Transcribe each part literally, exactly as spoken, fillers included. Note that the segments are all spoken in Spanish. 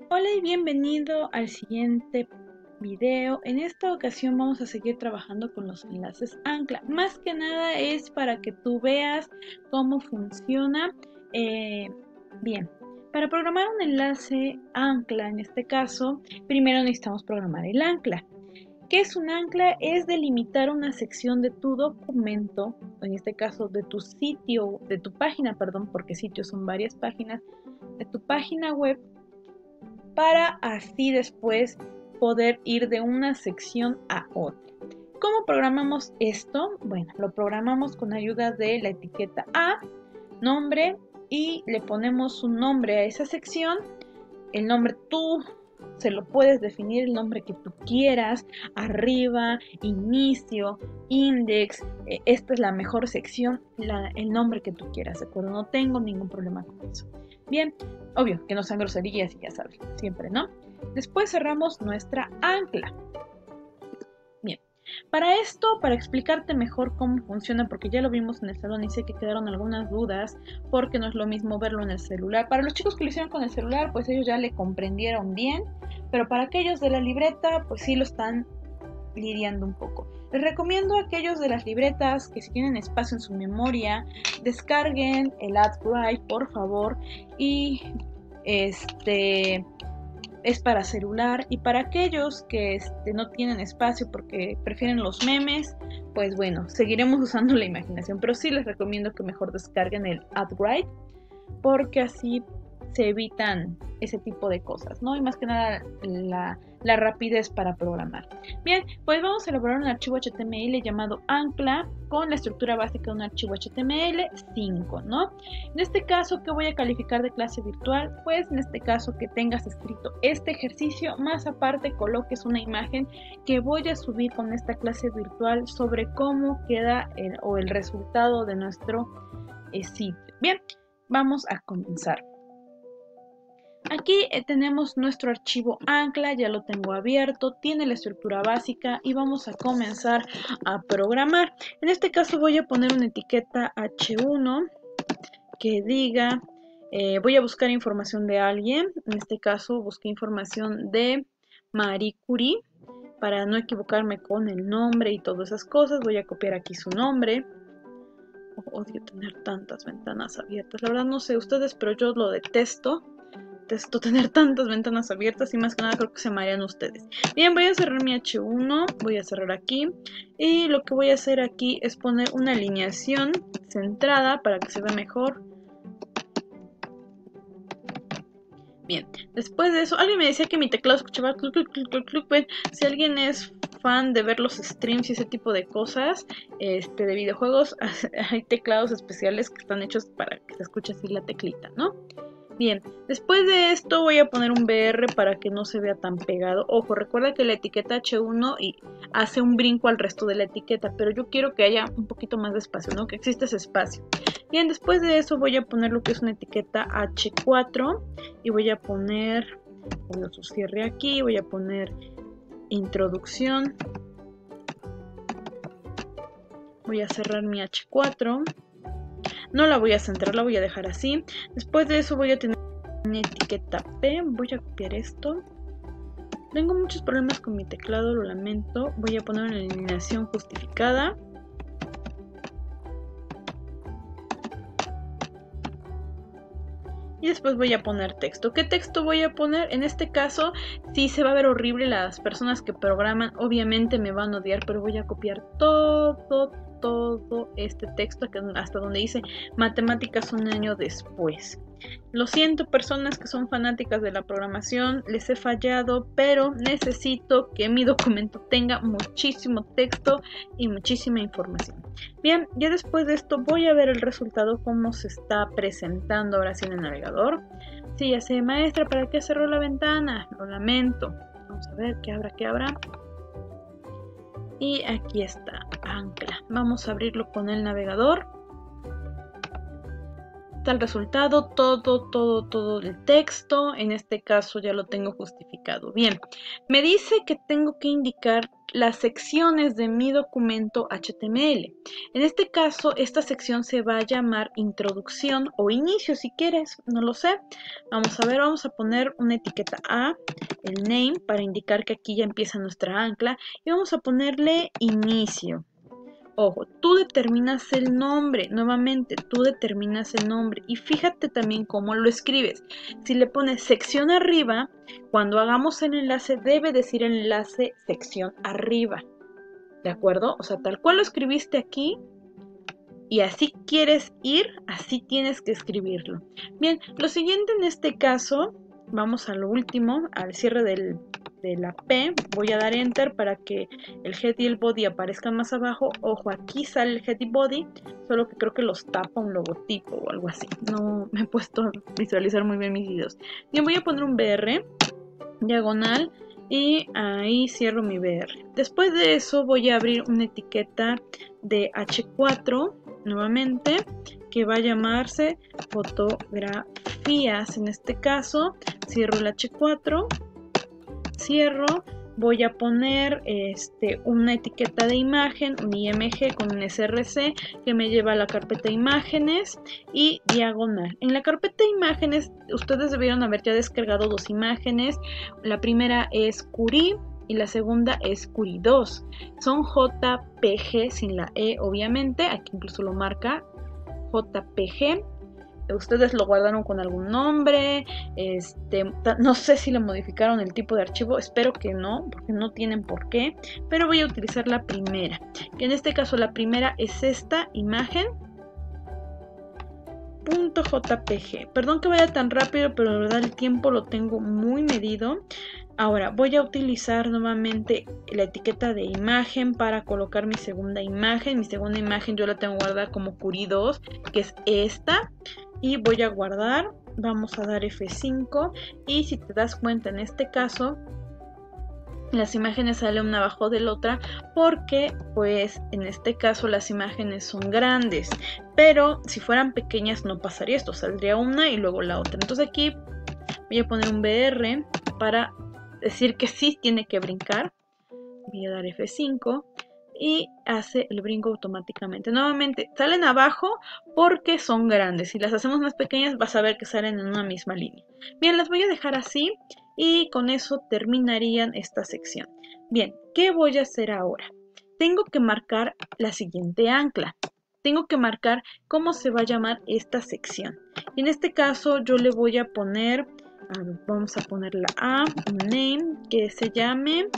Hola y bienvenido al siguiente video. En esta ocasión vamos a seguir trabajando con los enlaces ancla. Más que nada es para que tú veas cómo funciona. Eh, bien, para programar un enlace ancla, en este caso, primero necesitamos programar el ancla. ¿Qué es un ancla? Es delimitar una sección de tu documento, en este caso de tu sitio, de tu página, perdón, porque sitios son varias páginas, de tu página web, para así después poder ir de una sección a otra. ¿Cómo programamos esto? Bueno, lo programamos con ayuda de la etiqueta A, nombre, y le ponemos un nombre a esa sección. El nombre tú se lo puedes definir el nombre que tú quieras, arriba, inicio, index, eh, esta es la mejor sección, la, el nombre que tú quieras, ¿de acuerdo? No tengo ningún problema con eso. Bien, obvio, que no sean groserías y ya sabes, siempre, ¿no? Después cerramos nuestra ancla. Bien, para esto, para explicarte mejor cómo funciona, porque ya lo vimos en el salón y sé que quedaron algunas dudas, porque no es lo mismo verlo en el celular. Para los chicos que lo hicieron con el celular, pues ellos ya le comprendieron bien, pero para aquellos de la libreta, pues sí lo están lidiando un poco. Les recomiendo a aquellos de las libretas que si tienen espacio en su memoria, descarguen el AdWrite, por favor, y este es para celular, y para aquellos que este, no tienen espacio porque prefieren los memes, pues bueno, seguiremos usando la imaginación, pero sí les recomiendo que mejor descarguen el AdWrite porque así se evitan ese tipo de cosas, ¿no? Y más que nada la, la rapidez para programar. Bien, pues vamos a elaborar un archivo H T M L llamado ancla con la estructura básica de un archivo H T M L cinco, ¿no? En este caso, ¿qué voy a calificar de clase virtual? Pues en este caso que tengas escrito este ejercicio, más aparte coloques una imagen que voy a subir con esta clase virtual sobre cómo queda el, o el resultado de nuestro eh, sitio. Bien, vamos a comenzar. Aquí eh, tenemos nuestro archivo ancla, ya lo tengo abierto, tiene la estructura básica y vamos a comenzar a programar. En este caso voy a poner una etiqueta hache uno que diga, eh, voy a buscar información de alguien, en este caso busqué información de Marie Curie, para no equivocarme con el nombre y todas esas cosas, voy a copiar aquí su nombre. Oh, odio tener tantas ventanas abiertas, la verdad no sé ustedes, pero yo lo detesto. Detesto tener tantas ventanas abiertas y más que nada creo que se marean ustedes. Bien, voy a cerrar mi hache uno, voy a cerrar aquí y lo que voy a hacer aquí es poner una alineación centrada para que se vea mejor. Bien, después de eso, alguien me decía que mi teclado escuchaba cluc, cluc, cluc, cluc, cluc. Bueno, si alguien es fan de ver los streams y ese tipo de cosas, este, de videojuegos, hay teclados especiales que están hechos para que se escuche así la teclita, ¿no? Bien, después de esto voy a poner un B R para que no se vea tan pegado. Ojo, recuerda que la etiqueta hache uno y hace un brinco al resto de la etiqueta, pero yo quiero que haya un poquito más de espacio, ¿no? Que exista ese espacio. Bien, después de eso voy a poner lo que es una etiqueta hache cuatro y voy a poner, pongo su cierre aquí, voy a poner introducción. Voy a cerrar mi hache cuatro. No la voy a centrar, la voy a dejar así. Después de eso voy a tener una etiqueta P. Voy a copiar esto. Tengo muchos problemas con mi teclado, lo lamento. Voy a poner una alineación justificada. Y después voy a poner texto. ¿Qué texto voy a poner? En este caso, sí se va a ver horrible. Las personas que programan obviamente me van a odiar, pero voy a copiar todo, todo este texto hasta donde dice matemáticas un año después. Lo siento, personas que son fanáticas de la programación, les he fallado, pero necesito que mi documento tenga muchísimo texto y muchísima información. Bien, ya después de esto voy a ver el resultado, cómo se está presentando ahora sí en el navegador. Sí, ya sé, maestra, ¿para qué cerró la ventana? Lo lamento. Vamos a ver qué habrá, qué habrá. Y aquí está, ancla. Vamos a abrirlo con el navegador. está el resultado, todo, todo, todo el texto. En este caso ya lo tengo justificado. Bien, me dice que tengo que indicar las secciones de mi documento H T M L. En este caso, esta sección se va a llamar introducción o inicio si quieres, no lo sé. Vamos a ver, vamos a poner una etiqueta A, el name, para indicar que aquí ya empieza nuestra ancla. Y vamos a ponerle inicio. Ojo, tú determinas el nombre, nuevamente, tú determinas el nombre y fíjate también cómo lo escribes. Si le pones sección arriba, cuando hagamos el enlace debe decir el enlace sección arriba, ¿de acuerdo? O sea, tal cual lo escribiste aquí y así quieres ir, así tienes que escribirlo. Bien, lo siguiente en este caso, vamos a lo último, al cierre del... de la P, voy a dar enter para que el head y el body aparezcan más abajo. Ojo, aquí sale el head y body, solo que creo que los tapa un logotipo o algo así. No me he puesto a visualizar muy bien mis videos. Bien, voy a poner un B R, diagonal, y ahí cierro mi B R. Después de eso voy a abrir una etiqueta de H cuatro, nuevamente, que va a llamarse fotografías. En este caso, cierro el H cuatro. Cierro, voy a poner este, una etiqueta de imagen, un I M G con un S R C que me lleva a la carpeta imágenes y diagonal. En la carpeta imágenes ustedes debieron haber ya descargado dos imágenes. La primera es Curie y la segunda es Curie dos. Son J P G sin la E obviamente, aquí incluso lo marca J P G. Ustedes lo guardaron con algún nombre, este, no sé si le modificaron el tipo de archivo, espero que no, porque no tienen por qué, pero voy a utilizar la primera, que en este caso la primera es esta imagen, .jpg. Perdón que vaya tan rápido, pero de verdad el tiempo lo tengo muy medido. Ahora voy a utilizar nuevamente la etiqueta de imagen para colocar mi segunda imagen. Mi segunda imagen yo la tengo guardada como Curie dos, que es esta. Y voy a guardar, vamos a dar F cinco. Y si te das cuenta en este caso, las imágenes salen una abajo de la otra porque pues en este caso las imágenes son grandes, pero si fueran pequeñas no pasaría esto, saldría una y luego la otra. Entonces aquí voy a poner un B R para decir que sí tiene que brincar. Voy a dar F cinco y hace el brinco automáticamente. Nuevamente salen abajo porque son grandes, si las hacemos más pequeñas vas a ver que salen en una misma línea. Bien, las voy a dejar así. Y con eso terminarían esta sección. Bien, ¿qué voy a hacer ahora? Tengo que marcar la siguiente ancla. Tengo que marcar cómo se va a llamar esta sección. Y en este caso yo le voy a poner, a ver, vamos a poner la A, un name, que se llame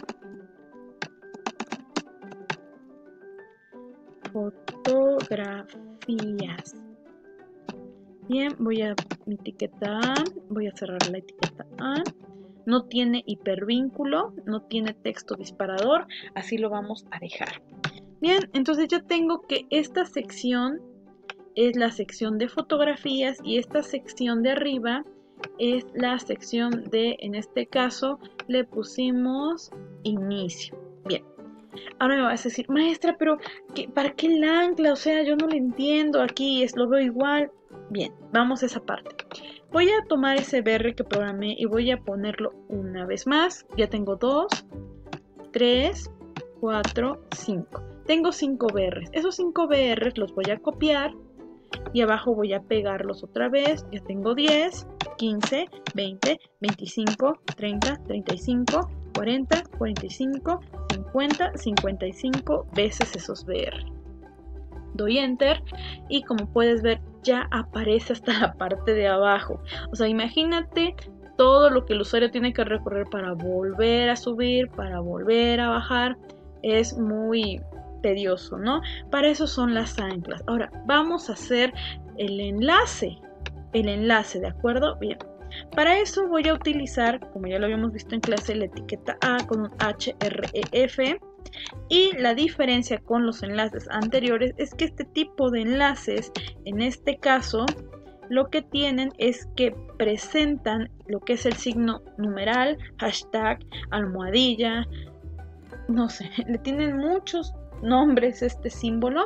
fotografías. Bien, voy a mi etiqueta A, voy a cerrar la etiqueta A. No tiene hipervínculo, no tiene texto disparador, así lo vamos a dejar. Bien, entonces ya tengo que esta sección es la sección de fotografías y esta sección de arriba es la sección de, en este caso, le pusimos inicio. Bien, ahora me vas a decir, maestra, pero ¿qué, ¿para qué el ancla? O sea, yo no lo entiendo, aquí es, lo veo igual. Bien, vamos a esa parte. Voy a tomar ese B R que programé y voy a ponerlo una vez más. Ya tengo dos, tres, cuatro, cinco. Tengo cinco B Rs. Esos cinco B Rs los voy a copiar y abajo voy a pegarlos otra vez. Ya tengo diez, quince, veinte, veinticinco, treinta, treinta y cinco, cuarenta, cuarenta y cinco, cincuenta, cincuenta y cinco veces esos B R. Doy enter y como puedes ver ya aparece hasta la parte de abajo. O sea, imagínate todo lo que el usuario tiene que recorrer para volver a subir, para volver a bajar. Es muy tedioso, ¿no? Para eso son las anclas. Ahora vamos a hacer el enlace. El enlace, ¿de acuerdo? Bien. Para eso voy a utilizar, como ya lo habíamos visto en clase, la etiqueta A con un href. Y la diferencia con los enlaces anteriores es que este tipo de enlaces, en este caso, lo que tienen es que presentan lo que es el signo numeral, hashtag, almohadilla, no sé, le tienen muchos nombres este símbolo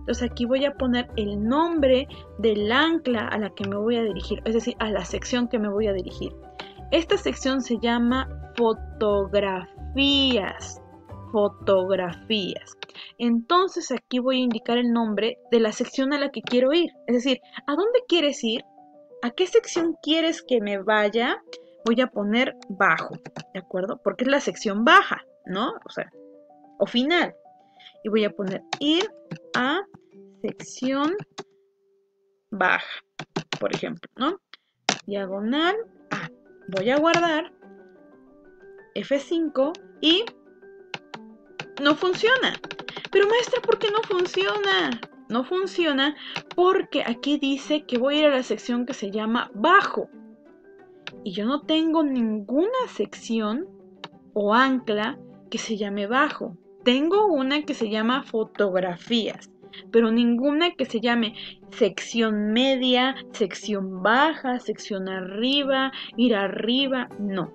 Entonces aquí voy a poner el nombre del ancla a la que me voy a dirigir, es decir, a la sección que me voy a dirigir. Esta sección se llama fotografías. Fotografías. Entonces aquí voy a indicar el nombre de la sección a la que quiero ir. Es decir, ¿a dónde quieres ir? ¿A qué sección quieres que me vaya? Voy a poner bajo, ¿de acuerdo? Porque es la sección baja, ¿no? O sea, o final. Y voy a poner ir a sección baja, por ejemplo, ¿no? Diagonal A. Voy a guardar F cinco y no funciona. Pero maestra, ¿por qué no funciona? No funciona porque aquí dice que voy a ir a la sección que se llama bajo. Y yo no tengo ninguna sección o ancla que se llame bajo. Tengo una que se llama fotografías, pero ninguna que se llame sección media, sección baja, sección arriba, ir arriba, no.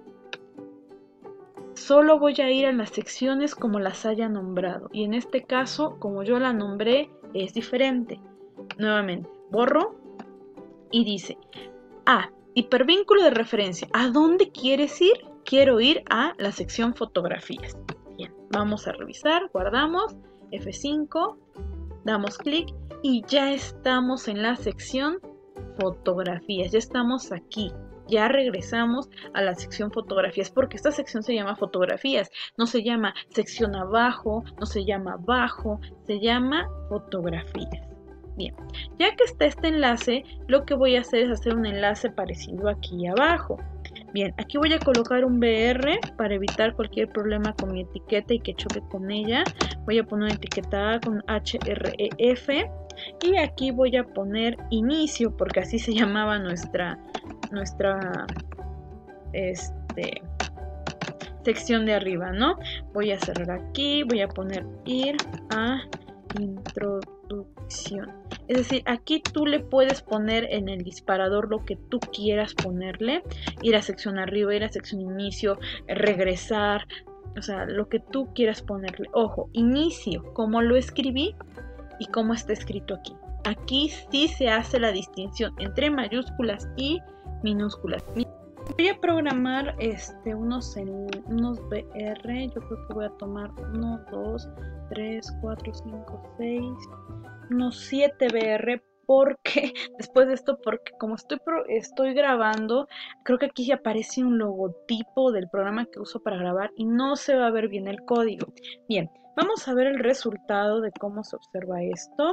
Solo voy a ir a las secciones como las haya nombrado. Y en este caso, como yo la nombré, es diferente. Nuevamente, borro y dice A, hipervínculo de referencia. ¿A dónde quieres ir? Quiero ir a la sección fotografías. Bien, vamos a revisar, guardamos, F cinco, damos clic y ya estamos en la sección fotografías. Ya estamos aquí. Ya regresamos a la sección fotografías, porque esta sección se llama fotografías, no se llama sección abajo, no se llama bajo, se llama fotografías. Bien, ya que está este enlace, lo que voy a hacer es hacer un enlace parecido aquí abajo. Bien, aquí voy a colocar un B R para evitar cualquier problema con mi etiqueta y que choque con ella. Voy a poner una etiqueta A con H R E F. Y aquí voy a poner inicio, porque así se llamaba nuestra, nuestra este, sección de arriba, ¿no? Voy a cerrar aquí, voy a poner ir a introducción. Es decir, aquí tú le puedes poner en el disparador lo que tú quieras ponerle. Ir a sección arriba, ir a sección inicio, regresar, o sea, lo que tú quieras ponerle. Ojo, inicio, como lo escribí y como está escrito aquí. Aquí sí se hace la distinción entre mayúsculas y minúsculas. Voy a programar este, unos, unos B R. Yo creo que voy a tomar uno, dos, tres, cuatro, cinco, seis, unos siete B R. Porque después de esto, porque como estoy, estoy grabando, creo que aquí aparece un logotipo del programa que uso para grabar y no se va a ver bien el código. Bien, vamos a ver el resultado de cómo se observa esto.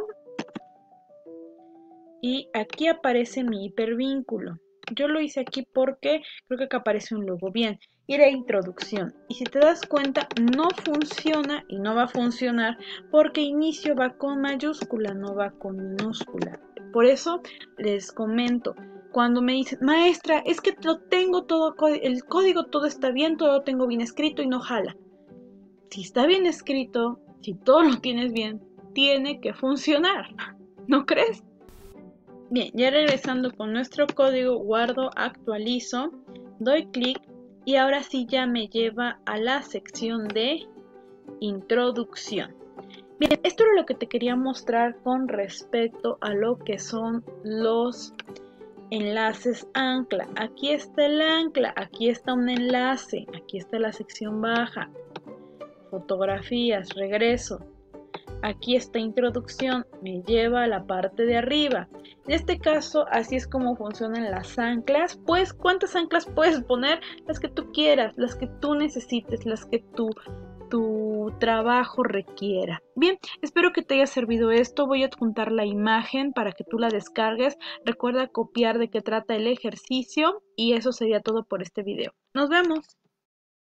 Y aquí aparece mi hipervínculo. Yo lo hice aquí porque creo que acá aparece un logo. Bien, ir a introducción. Y si te das cuenta, no funciona y no va a funcionar porque inicio va con mayúscula, no va con minúscula. Por eso les comento, cuando me dicen, maestra, es que lo tengo todo, el código todo está bien, todo lo tengo bien escrito y no jala. Si está bien escrito, si todo lo tienes bien, tiene que funcionar, ¿no crees? Bien, ya regresando con nuestro código, guardo, actualizo, doy clic y ahora sí ya me lleva a la sección de introducción. Bien, esto era lo que te quería mostrar con respecto a lo que son los enlaces ancla. Aquí está el ancla, aquí está un enlace, aquí está la sección baja, fotografías, regreso. Aquí esta introducción me lleva a la parte de arriba. En este caso, así es como funcionan las anclas. Pues, ¿cuántas anclas puedes poner? Las que tú quieras, las que tú necesites, las que tu, tu trabajo requiera. Bien, espero que te haya servido esto. Voy a adjuntar la imagen para que tú la descargues. Recuerda copiar de qué trata el ejercicio y eso sería todo por este video. ¡Nos vemos!